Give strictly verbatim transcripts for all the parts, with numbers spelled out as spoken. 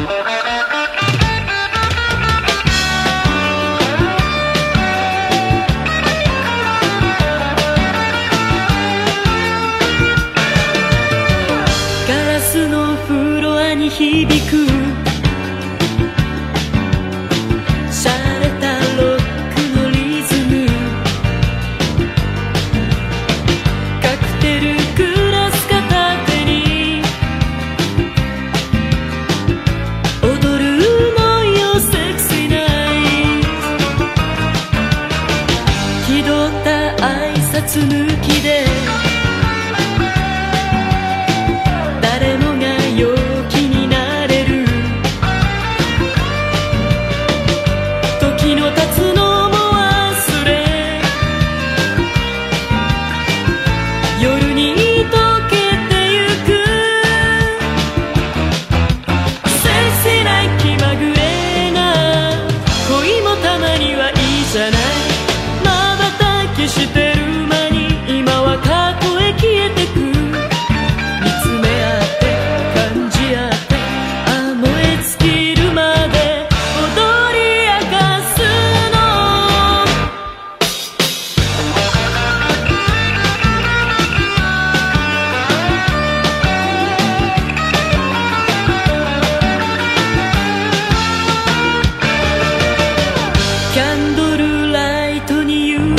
響く洒落たロックのリズム、カクテルグラス片手に踊るのよセクシーナイト、気取った挨拶抜きで誰もが陽気になれる、時の経つのも忘れ夜に溶けてゆく、セクシーな気まぐれな恋もたまにはいいじゃない、まばたきしてる間に今は過去へ消えてく、見つめ合って感じ合ってあ燃え尽きるまで踊り明かすの、キャンドルライトに揺れる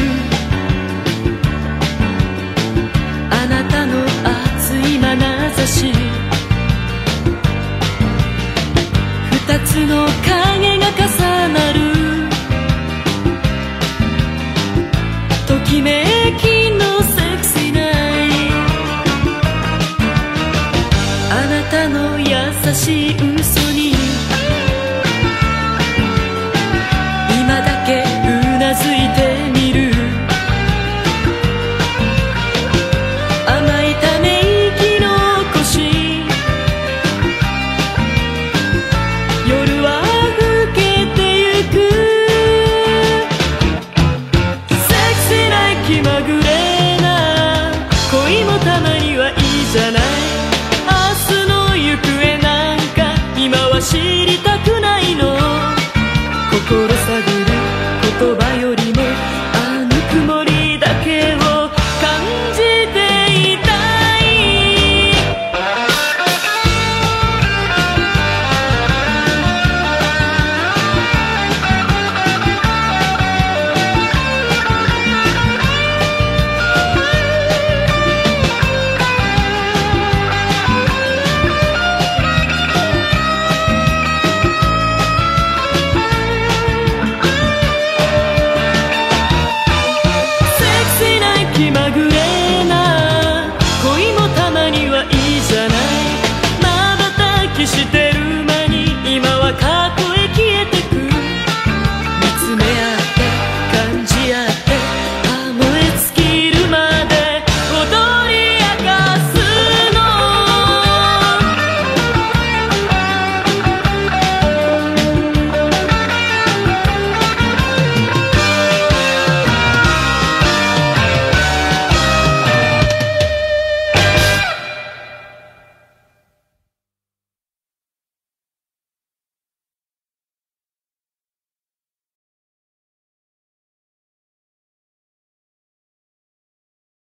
あなたの熱い眼差し、二つの影が重なるときめきのセクシーナイト、あなたの優しい